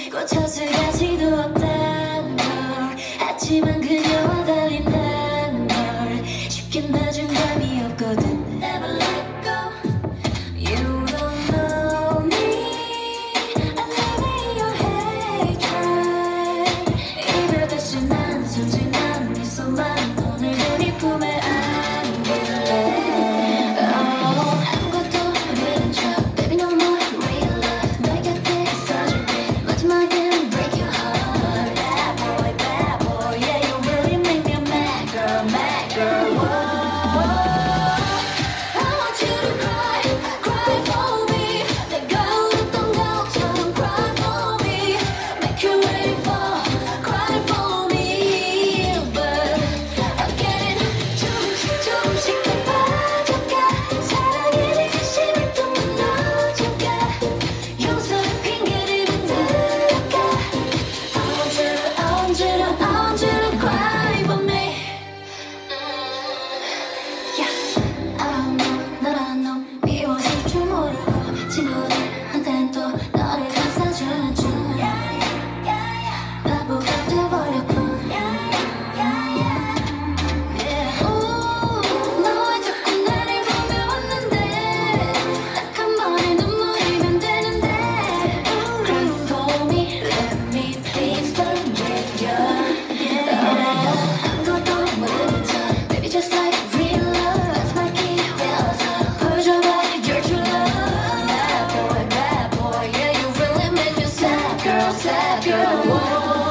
꽂혔을 가치도 없단 걸 하지만 그녀와 달린 난널 쉽게 놔준 감이 없거든. Never let go. You don't know me. I live in your hatred. 이별듯이 난 순진한 미소만 오늘도 네 품에 안길래 아무것도 모르는 척 Baby no more real love. 너의 곁에 있어줄 때 마지막엔 break your heart. Bad boy, yeah you really make me a mad girl, whoa. I want you to cry, cry for me. 내가 울었던 것처럼 cry for me. Make you ready for, cry for me. But again, 조금씩 더 빠져가. 사랑에 대해 심을 또 무너져가. 용서의 핑계를 만들어가. I want you to cry for me. Yeah. I don't know, 널 안 know. 미워질 줄 모르고 친구들한텐 또 너를 감싸주는 중 바보가 돼버렸군. Yeah. Ooh, 너왜 자꾸 나를 보며 웃는데. 딱 한 번의 눈물이면 되는데. Cry for me, let me please forgive you. 아무것도 모르는 척 Baby just like real love. 마지막 기회여서 보여줘봐 your true love. Bad boy, yeah you really make me sad girl, whoa.